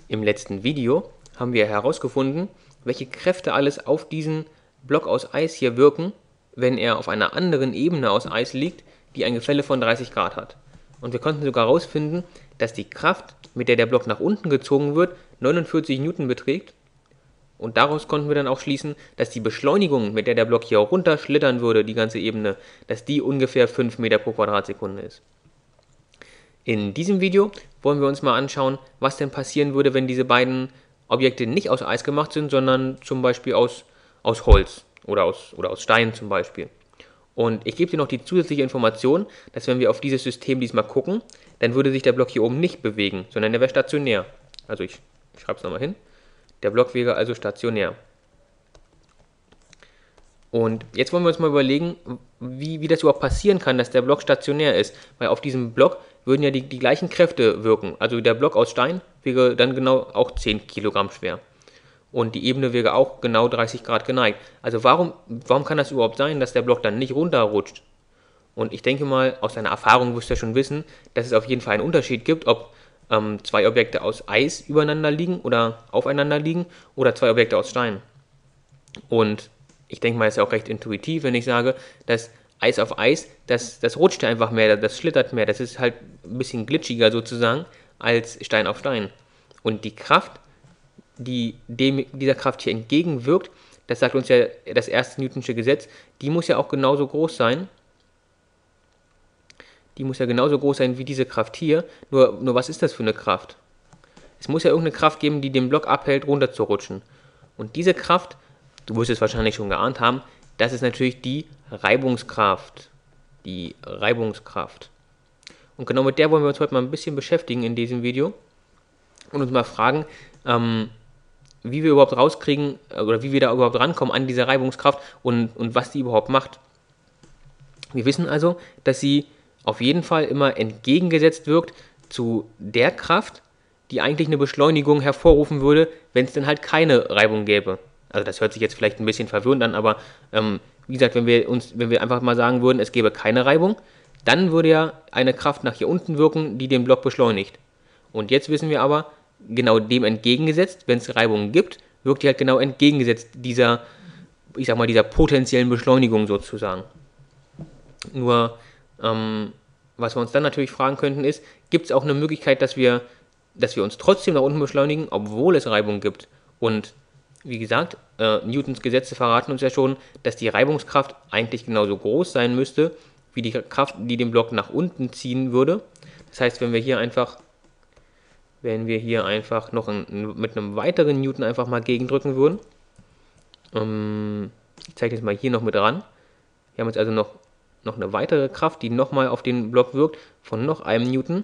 Im letzten Video haben wir herausgefunden, welche Kräfte alles auf diesen Block aus Eis hier wirken, wenn er auf einer anderen Ebene aus Eis liegt, die ein Gefälle von 30 Grad hat. Und wir konnten sogar herausfinden, dass die Kraft, mit der der Block nach unten gezogen wird, 49 Newton beträgt. Und daraus konnten wir dann auch schließen, dass die Beschleunigung, mit der der Block hier runterschlittern würde, die ganze Ebene, dass die ungefähr 5 Meter pro Quadratsekunde ist. In diesem Video wollen wir uns mal anschauen, was denn passieren würde, wenn diese beiden Objekte nicht aus Eis gemacht sind, sondern zum Beispiel aus Holz oder aus Stein zum Beispiel. Und ich gebe dir noch die zusätzliche Information, dass wenn wir auf dieses System diesmal gucken, dann würde sich der Block hier oben nicht bewegen, sondern der wäre stationär. Also ich schreibe es nochmal hin. Der Block wäre also stationär. Und jetzt wollen wir uns mal überlegen, wie das überhaupt passieren kann, dass der Block stationär ist. Weil auf diesem Block würden ja die gleichen Kräfte wirken. Also der Block aus Stein wäre dann genau auch 10 Kilogramm schwer. Und die Ebene wäre auch genau 30 Grad geneigt. Also warum kann das überhaupt sein, dass der Block dann nicht runterrutscht? Und ich denke mal, aus deiner Erfahrung wirst du ja schon wissen, dass es auf jeden Fall einen Unterschied gibt, ob zwei Objekte aus Eis übereinander liegen oder aufeinander liegen oder zwei Objekte aus Stein. Und ich denke mal, es ist ja auch recht intuitiv, wenn ich sage, dass Eis auf Eis, das rutscht einfach mehr, das schlittert mehr, das ist halt ein bisschen glitschiger sozusagen als Stein auf Stein. Und die Kraft, die dieser Kraft hier entgegenwirkt, das sagt uns ja das erste Newtonsche Gesetz, die muss ja auch genauso groß sein. Die muss ja genauso groß sein wie diese Kraft hier. Nur was ist das für eine Kraft? Es muss ja irgendeine Kraft geben, die den Block abhält, runterzurutschen. Und diese Kraft, du wirst es wahrscheinlich schon geahnt haben, das ist natürlich die Reibungskraft. Die Reibungskraft. Und genau mit der wollen wir uns heute mal ein bisschen beschäftigen in diesem Video. Und uns mal fragen, wie wir überhaupt rauskriegen, oder wie wir da überhaupt rankommen an diese Reibungskraft und was die überhaupt macht. Wir wissen also, dass sie auf jeden Fall immer entgegengesetzt wirkt zu der Kraft, die eigentlich eine Beschleunigung hervorrufen würde, wenn es dann halt keine Reibung gäbe. Also das hört sich jetzt vielleicht ein bisschen verwirrend an, aber wie gesagt, wenn wir einfach mal sagen würden, es gäbe keine Reibung, dann würde ja eine Kraft nach hier unten wirken, die den Block beschleunigt. Und jetzt wissen wir aber, genau dem entgegengesetzt, wenn es Reibungen gibt, wirkt die halt genau entgegengesetzt dieser, ich sag mal, dieser potenziellen Beschleunigung sozusagen. Nur, was wir uns dann natürlich fragen könnten ist, gibt es auch eine Möglichkeit, dass wir uns trotzdem nach unten beschleunigen, obwohl es Reibung gibt? Und wie gesagt, Newtons Gesetze verraten uns ja schon, dass die Reibungskraft eigentlich genauso groß sein müsste, wie die Kraft, die den Block nach unten ziehen würde. Das heißt, wenn wir hier einfach noch mit einem weiteren Newton einfach mal gegendrücken würden, ich zeige das mal hier noch mit dran. Wir haben jetzt also noch eine weitere Kraft, die nochmal auf den Block wirkt, von noch einem Newton.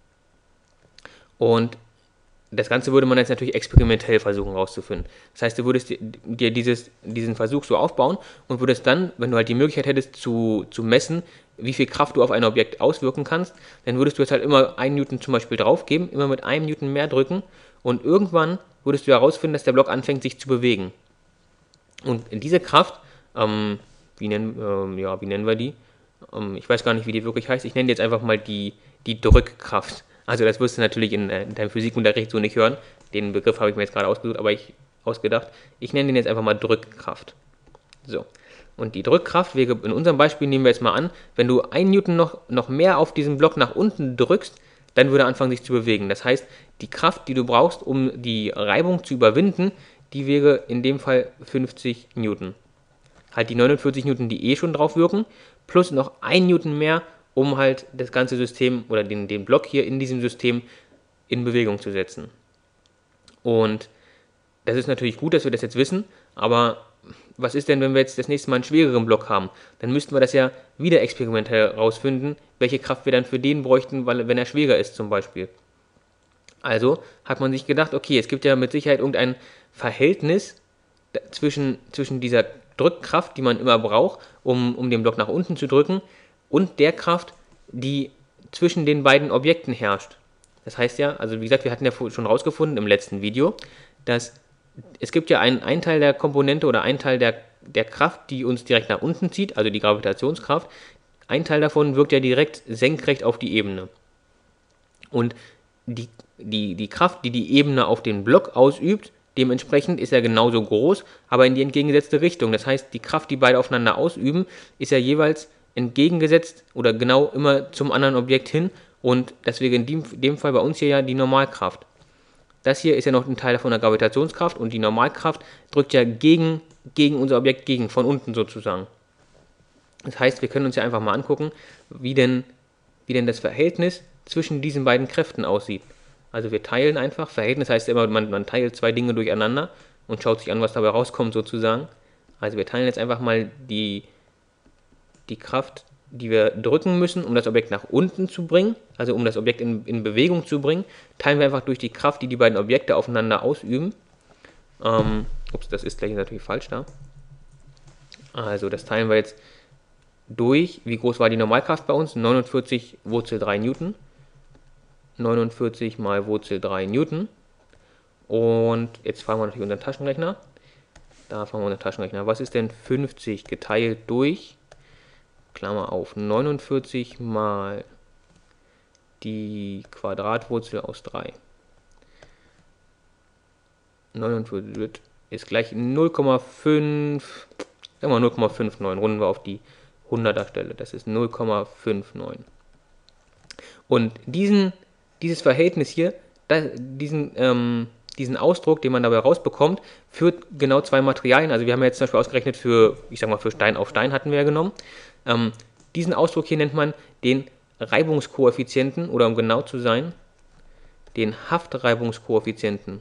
Und das Ganze würde man jetzt natürlich experimentell versuchen herauszufinden. Das heißt, du würdest dir diesen Versuch so aufbauen und würdest dann, wenn du halt die Möglichkeit hättest zu messen, wie viel Kraft du auf ein Objekt auswirken kannst, dann würdest du jetzt halt immer 1 Newton zum Beispiel draufgeben, immer mit einem Newton mehr drücken und irgendwann würdest du herausfinden, dass der Block anfängt sich zu bewegen. Und diese Kraft, wie nennen wir die? Ich weiß gar nicht, wie die wirklich heißt. Ich nenne die jetzt einfach mal die Drückkraft. Also das wirst du natürlich in deinem Physikunterricht so nicht hören. Den Begriff habe ich mir jetzt gerade ausgedacht. Ich nenne den jetzt einfach mal Drückkraft. So. Und die Drückkraft wäre, in unserem Beispiel nehmen wir jetzt mal an, wenn du 1 Newton noch mehr auf diesen Block nach unten drückst, dann würde er anfangen sich zu bewegen. Das heißt, die Kraft, die du brauchst, um die Reibung zu überwinden, die wäre in dem Fall 50 Newton. Halt die 49 Newton, die schon drauf wirken, plus noch 1 Newton mehr, um halt das ganze System oder den Block hier in diesem System in Bewegung zu setzen. Und das ist natürlich gut, dass wir das jetzt wissen, aber was ist denn, wenn wir jetzt das nächste Mal einen schwereren Block haben? Dann müssten wir das ja wieder experimentell herausfinden, welche Kraft wir dann für den bräuchten, wenn er schwerer ist zum Beispiel. Also hat man sich gedacht, okay, es gibt ja mit Sicherheit irgendein Verhältnis zwischen dieser Drückkraft, die man immer braucht, um den Block nach unten zu drücken, und der Kraft, die zwischen den beiden Objekten herrscht. Das heißt ja, also wie gesagt, wir hatten ja schon rausgefunden im letzten Video, dass es gibt ja einen Teil der Komponente oder einen Teil der Kraft, die uns direkt nach unten zieht, also die Gravitationskraft. Ein Teil davon wirkt ja direkt senkrecht auf die Ebene. Und die Kraft, die die Ebene auf den Block ausübt, dementsprechend ist er genauso groß, aber in die entgegengesetzte Richtung. Das heißt, die Kraft, die beide aufeinander ausüben, ist ja jeweils entgegengesetzt oder genau immer zum anderen Objekt hin und deswegen in dem Fall bei uns hier ja die Normalkraft. Das hier ist ja noch ein Teil von der Gravitationskraft und die Normalkraft drückt ja gegen unser Objekt gegen, von unten sozusagen. Das heißt, wir können uns ja einfach mal angucken, wie denn das Verhältnis zwischen diesen beiden Kräften aussieht. Also wir teilen einfach, Verhältnis heißt immer, man teilt zwei Dinge durcheinander und schaut sich an, was dabei rauskommt sozusagen. Also wir teilen jetzt einfach mal die Kraft, die wir drücken müssen, um das Objekt nach unten zu bringen, also um das Objekt in Bewegung zu bringen, teilen wir einfach durch die Kraft, die die beiden Objekte aufeinander ausüben. Ups, das ist gleich natürlich falsch da. Also das teilen wir jetzt durch, wie groß war die Normalkraft bei uns? 49 Wurzel 3 Newton. 49 mal Wurzel 3 Newton. Und jetzt fragen wir natürlich unseren Taschenrechner. Da fragen wir unseren Taschenrechner. Was ist denn 50 geteilt durch, Klammer auf, 49 mal die Quadratwurzel aus 3. 49 ist gleich 0,5, sagen wir 0,59, runden wir auf die 100er Stelle. Das ist 0,59. Und dieses Verhältnis hier, diesen Ausdruck, den man dabei rausbekommt, führt genau zwei Materialien. Also wir haben jetzt zum Beispiel ausgerechnet für Stein auf Stein hatten wir ja genommen. Diesen Ausdruck hier nennt man den Reibungskoeffizienten oder um genau zu sein, den Haftreibungskoeffizienten.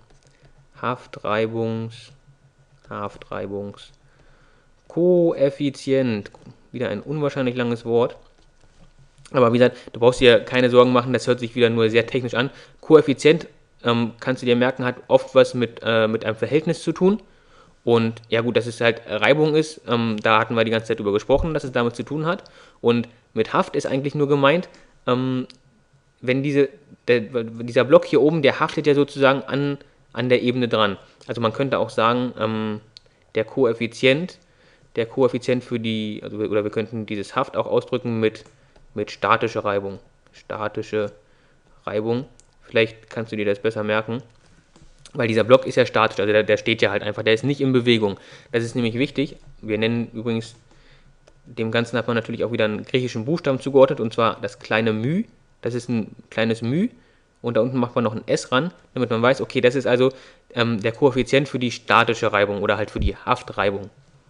Haftreibungskoeffizient. Wieder ein unwahrscheinlich langes Wort. Aber wie gesagt, du brauchst dir keine Sorgen machen, das hört sich wieder nur sehr technisch an. Koeffizient, kannst du dir merken, hat oft was mit einem Verhältnis zu tun. Und ja gut, dass es halt Reibung ist, da hatten wir die ganze Zeit drüber gesprochen, dass es damit zu tun hat. Und mit Haft ist eigentlich nur gemeint, wenn dieser Block hier oben, der haftet ja sozusagen an der Ebene dran. Also man könnte auch sagen, der Koeffizient für die, oder wir könnten dieses Haft auch ausdrücken mit statischer Reibung. Statische Reibung. Vielleicht kannst du dir das besser merken. Weil dieser Block ist ja statisch, also der steht ja halt einfach, der ist nicht in Bewegung. Das ist nämlich wichtig. Wir nennen übrigens, dem Ganzen hat man natürlich auch wieder einen griechischen Buchstaben zugeordnet, und zwar das kleine μ. Das ist ein kleines μ. Und da unten macht man noch ein S ran, damit man weiß, okay, das ist also der Koeffizient für die statische Reibung oder halt für die Haftreibung.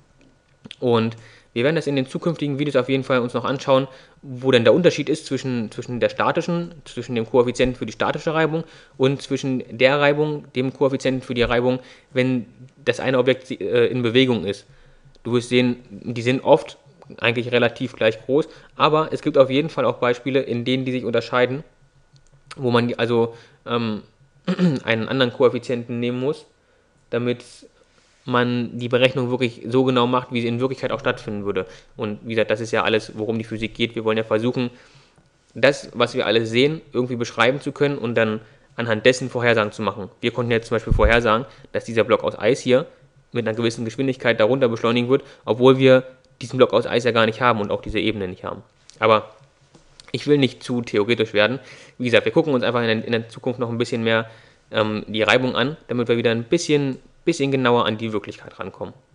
Und wir werden das in den zukünftigen Videos auf jeden Fall uns noch anschauen, wo denn der Unterschied ist zwischen dem Koeffizienten für die statische Reibung und zwischen der Reibung, dem Koeffizienten für die Reibung, wenn das eine Objekt in Bewegung ist. Du wirst sehen, die sind oft eigentlich relativ gleich groß, aber es gibt auf jeden Fall auch Beispiele, in denen die sich unterscheiden, wo man also einen anderen Koeffizienten nehmen muss, damit man die Berechnung wirklich so genau macht, wie sie in Wirklichkeit auch stattfinden würde. Und wie gesagt, das ist ja alles, worum die Physik geht. Wir wollen ja versuchen, das, was wir alles sehen, irgendwie beschreiben zu können und dann anhand dessen Vorhersagen zu machen. Wir konnten jetzt zum Beispiel vorhersagen, dass dieser Block aus Eis hier mit einer gewissen Geschwindigkeit darunter beschleunigen wird, obwohl wir diesen Block aus Eis ja gar nicht haben und auch diese Ebene nicht haben. Aber ich will nicht zu theoretisch werden. Wie gesagt, wir gucken uns einfach in der Zukunft noch ein bisschen mehr die Reibung an, damit wir wieder ein bisschen genauer an die Wirklichkeit rankommen.